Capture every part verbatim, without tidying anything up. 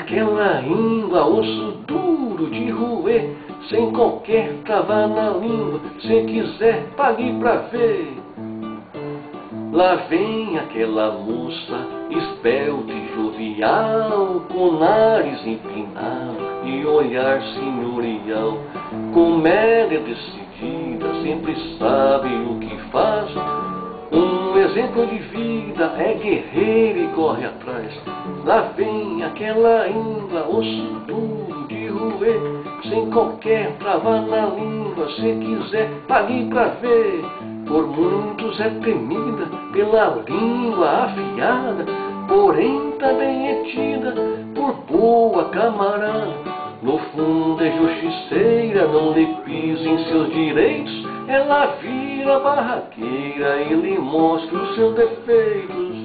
aquela íngua, osso duro de roer, sem qualquer trava na língua, se quiser pague pra ver. Lá vem aquela moça, esbelta e jovial, com nariz empinado e olhar senhorial. Como ela é decidida, sempre sabe o que faz. Um exemplo de vida, é guerreira e corre atrás. Lá vem aquela íngua, osso duro de roer, sem qualquer trava na língua, se quiser pague pra ver. Por muitos é temida pela língua afiada, porém também é tida por boa camarada. No fundo é justiceira, não lhe pisa em seus direitos, ela vira barraqueira e lhe mostra os seus defeitos.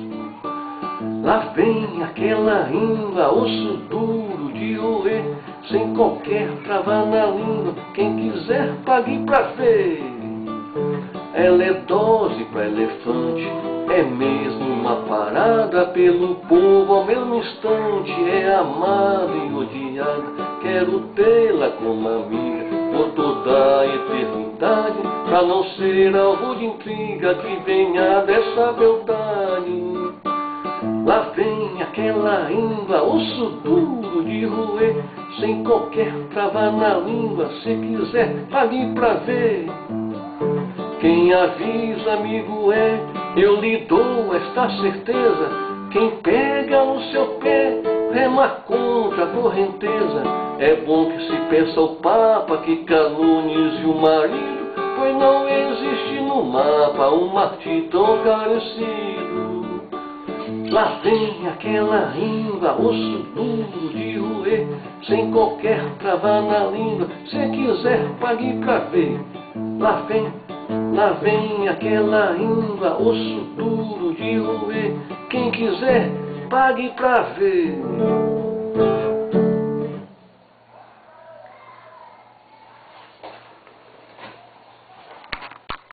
Lá vem aquela íngua, osso duro de roer, sem qualquer trava na língua, quem quiser pague pra ver. Ela é dose pra elefante, é mesmo uma parada pelo povo ao mesmo instante, é amada e odiada. Quero tê-la como amiga por toda a eternidade, pra não ser alvo de intriga que venha dessa beldade. Lá vem aquela íngua, osso duro de roer, sem qualquer trava na língua, se quiser pague pra ver. Quem avisa, amigo, é, eu lhe dou esta certeza, quem pega no seu pé, rema contra a correnteza. É bom que se peça ao Papa que calunize o marido, pois não existe no mapa um martim tão carecido. Lá vem aquela íngua, osso duro de roer, sem qualquer trava na língua, se quiser pague pra ver. Lá vem Lá vem aquela íngua, osso duro de roer, quem quiser pague pra ver.